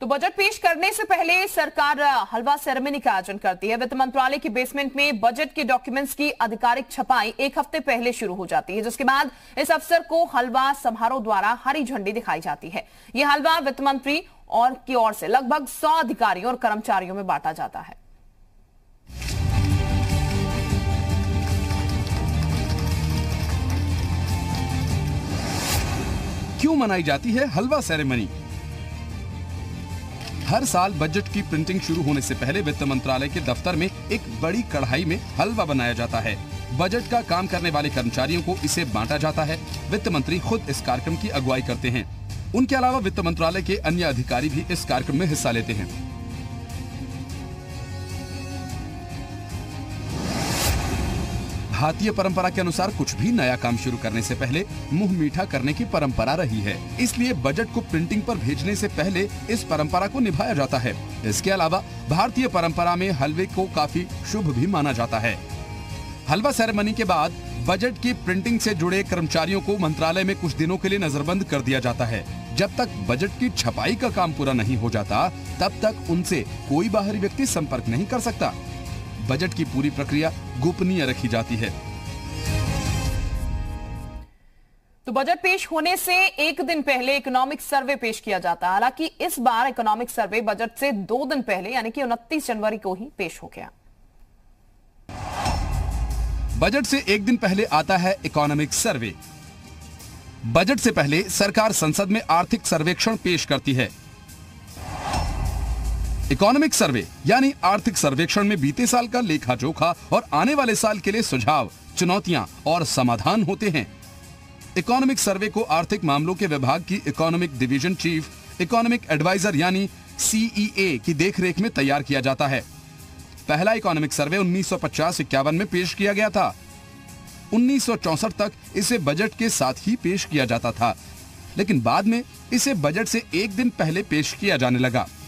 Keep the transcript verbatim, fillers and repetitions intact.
तो बजट पेश करने से पहले सरकार हलवा सेरेमनी का आयोजन करती है। वित्त मंत्रालय के बेसमेंट में बजट के डॉक्यूमेंट्स की आधिकारिक छपाई एक हफ्ते पहले शुरू हो जाती है, जिसके बाद इस अवसर को हलवा समारोह द्वारा हरी झंडी दिखाई जाती है। यह हलवा वित्त मंत्री और की ओर से लगभग सौ अधिकारियों और कर्मचारियों में बांटा जाता है। क्यों मनाई जाती है हलवा सेरेमनी? हर साल बजट की प्रिंटिंग शुरू होने से पहले वित्त मंत्रालय के दफ्तर में एक बड़ी कढ़ाई में हलवा बनाया जाता है। बजट का काम करने वाले कर्मचारियों को इसे बांटा जाता है। वित्त मंत्री खुद इस कार्यक्रम की अगुवाई करते हैं। उनके अलावा वित्त मंत्रालय के अन्य अधिकारी भी इस कार्यक्रम में हिस्सा लेते हैं। भारतीय परंपरा के अनुसार कुछ भी नया काम शुरू करने से पहले मुंह मीठा करने की परंपरा रही है, इसलिए बजट को प्रिंटिंग पर भेजने से पहले इस परंपरा को निभाया जाता है। इसके अलावा भारतीय परंपरा में हलवे को काफी शुभ भी माना जाता है। हलवा सेरेमनी के बाद बजट की प्रिंटिंग से जुड़े कर्मचारियों को मंत्रालय में कुछ दिनों के लिए नजरबंद कर दिया जाता है। जब तक बजट की छपाई का काम पूरा नहीं हो जाता, तब तक उनसे कोई बाहरी व्यक्ति संपर्क नहीं कर सकता। बजट की पूरी प्रक्रिया गोपनीय रखी जाती है। तो बजट पेश होने से एक दिन पहले इकोनॉमिक सर्वे पेश किया जाता है। हालांकि इस बार इकोनॉमिक सर्वे बजट से दो दिन पहले यानी कि उनतीस जनवरी को ही पेश हो गया। बजट से एक दिन पहले आता है इकोनॉमिक सर्वे। बजट से पहले सरकार संसद में आर्थिक सर्वेक्षण पेश करती है। इकोनॉमिक सर्वे यानी आर्थिक सर्वेक्षण में बीते साल का लेखा जोखा और आने वाले साल के लिए सुझाव, चुनौतियां और समाधान होते हैं। इकोनॉमिक सर्वे को आर्थिक मामलों के विभाग की economic division chief, economic adviser यानी सी ई ए की देखरेख में तैयार किया जाता है। पहला इकोनॉमिक सर्वे उन्नीस सौ पचास इक्यावन में पेश किया गया था। उन्नीस सौ चौसठ तक इसे बजट के साथ ही पेश किया जाता था, लेकिन बाद में इसे बजट से एक दिन पहले पेश किया जाने लगा।